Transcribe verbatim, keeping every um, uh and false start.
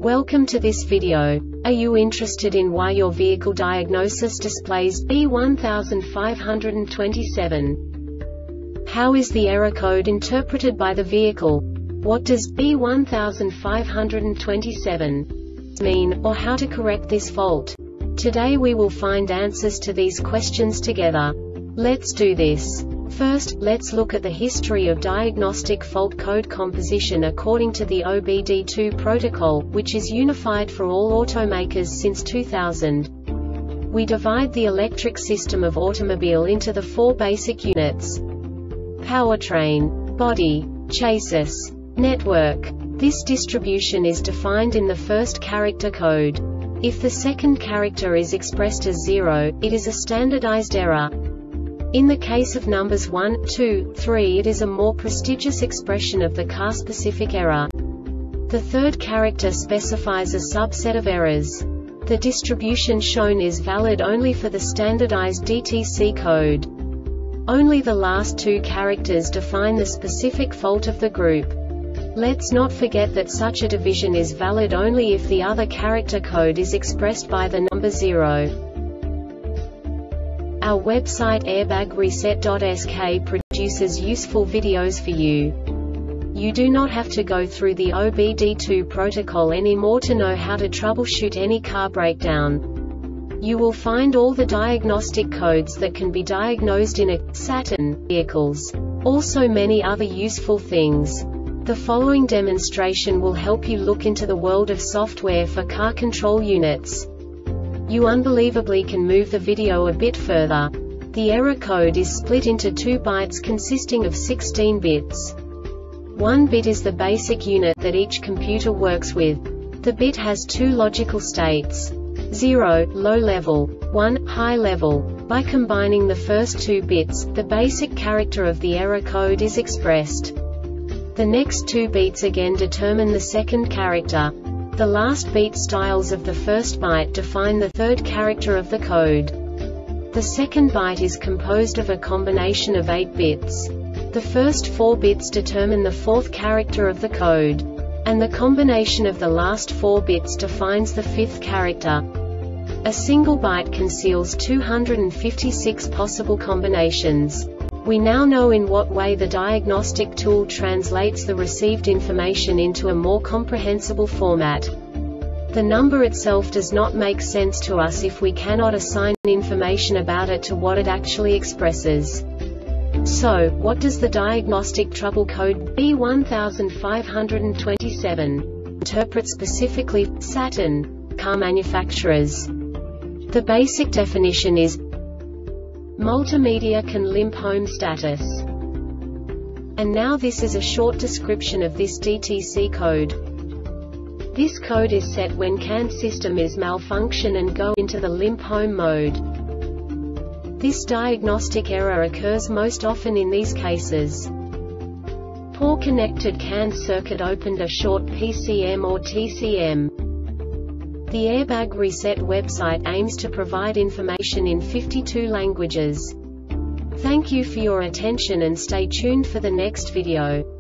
Welcome to this video. Are you interested in why your vehicle diagnosis displays B one five two seven? How is the error code interpreted by the vehicle? What does B one five two seven mean, or how to correct this fault? Today we will find answers to these questions together. Let's do this. First, let's look at the history of diagnostic fault code composition according to the O B D two protocol, which is unified for all automakers since two thousand. We divide the electric system of automobile into the four basic units: powertrain, body, chassis, network. This distribution is defined in the first character code. If the second character is expressed as zero, it is a standardized error. In the case of numbers one, two, three, it is a more prestigious expression of the car-specific error. The third character specifies a subset of errors. The distribution shown is valid only for the standardized D T C code. Only the last two characters define the specific fault of the group. Let's not forget that such a division is valid only if the other character code is expressed by the number zero. Our website airbag reset dot S K produces useful videos for you. You do not have to go through the O B D two protocol anymore to know how to troubleshoot any car breakdown. You will find all the diagnostic codes that can be diagnosed in a Saturn vehicles. Also many other useful things. The following demonstration will help you look into the world of software for car control units. You unbelievably can move the video a bit further. The error code is split into two bytes consisting of sixteen bits. One bit is the basic unit that each computer works with. The bit has two logical states: zero, low level, one, high level. By combining the first two bits, the basic character of the error code is expressed. The next two beats again determine the second character. The last beat styles of the first byte define the third character of the code. The second byte is composed of a combination of eight bits. The first four bits determine the fourth character of the code. And the combination of the last four bits defines the fifth character. A single byte conceals two hundred fifty-six possible combinations. We now know in what way the diagnostic tool translates the received information into a more comprehensible format. The number itself does not make sense to us if we cannot assign information about it to what it actually expresses. So, what does the diagnostic trouble code B one five two seven interpret specifically for Saturn car manufacturers? The basic definition is: multimedia can limp home status. And now this is a short description of this D T C code. This code is set when C A N system is malfunction and go into the limp home mode. This diagnostic error occurs most often in these cases: poor connected C A N circuit opened a short P C M or T C M. The Airbag Reset website aims to provide information in fifty-two languages. Thank you for your attention and stay tuned for the next video.